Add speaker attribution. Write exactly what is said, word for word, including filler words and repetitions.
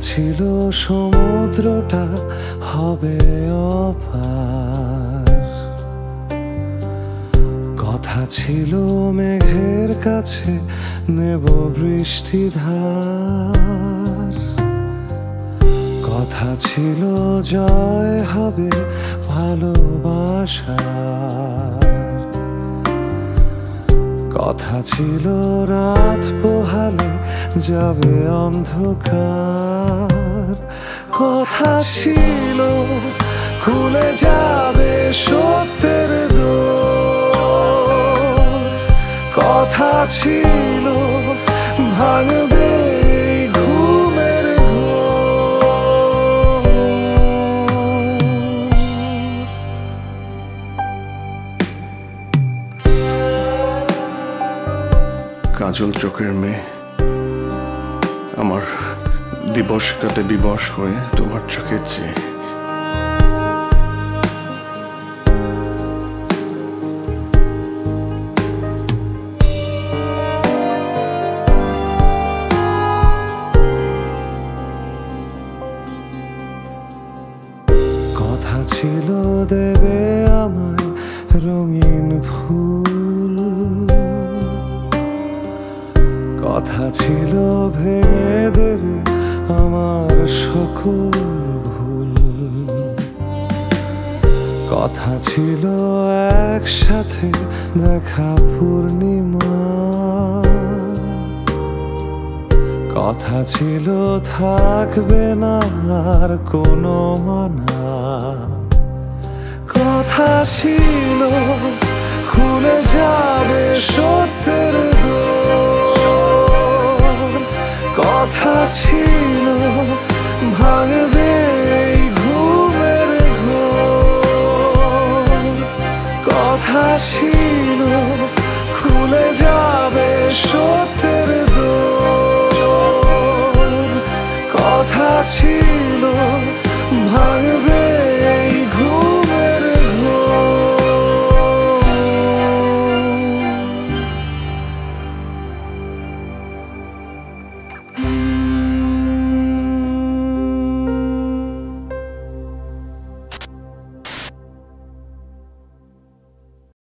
Speaker 1: ছিল সমুদ্রটা হবে অপার, কথা ছিল মেঘের কাছে নেব বৃষ্টিধার, কথা ছিল জয় হবে ভালোবাসার, কথা ছিল রাত পোহালে যাবে অন্ধকার, কথা ছিল খুলে যাবে সত্যের দোর, কথা ছিল ভাঙবে ঘুমের ঘোর।
Speaker 2: কাজল চোখের মেয়ে আমার দিবস কাটে বিবশ হয়ে তোমার চোখের চেয়ে।
Speaker 1: কথা ছিল দেবে আমায় রঙিন ফুল, কথা ছিল ভেঙে দেবে আমার সকল ভুল, কথা ছিল একসাথে দেখা পূর্ণিমা, কথা ছিল থাকবে না আর কোনো মানা, কথা ছিল খুলে যাবে সত্যের দোর, কথা ছিল ভাঙবে ঘুমের ঘোর, কথা ছিল খুলে যাবে সত্যের দোর, কথা ছিল ভাঙবে